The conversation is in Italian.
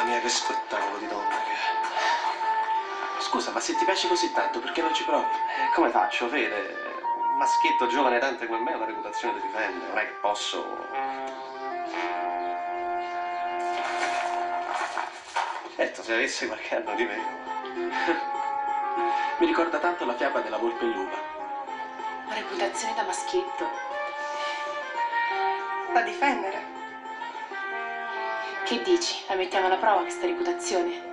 mia, che spettacolo di donna che è. Scusa, ma se ti piace così tanto, perché non ci provi? Come faccio, Fede? Un maschietto giovane tanto come me ha la reputazione di difendere, non è che posso... Certo, se avesse qualche anno di meno. Mi ricorda tanto la fiaba della volpe e l'uva. La reputazione da maschietto. Da difendere. Che dici? La mettiamo alla prova questa reputazione?